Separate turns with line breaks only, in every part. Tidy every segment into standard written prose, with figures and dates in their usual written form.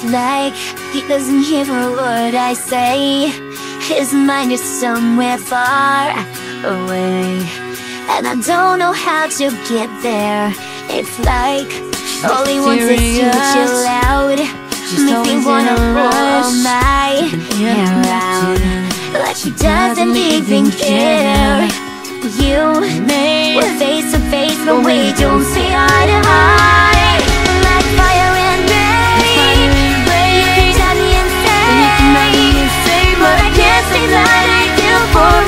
like he doesn't hear a word I say. His mind is somewhere far away, and I don't know how to get there. It's like all he wants is to chill out, make me wanna pull my hair out, like he doesn't even care. You, we're face to face, but we don't see eye to eye. Like fire and rain, you can drive me insane, but I can't say that I do for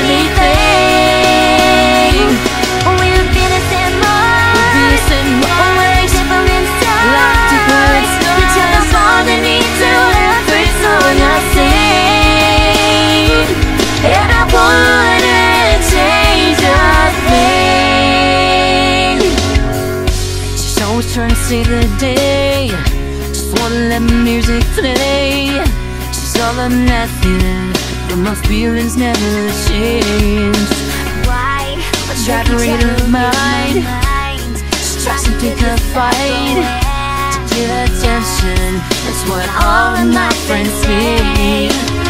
anything. We're innocent Mars, we're different stars. We tell us all the need to every song I sing, and I wouldn't change a thing. She's always trying to save the day, just wanna let music play. She's all or nothing, but my feelings never change. Why? Try to read her mind, she tries to pick a fight to get attention. That's what all of my friends say.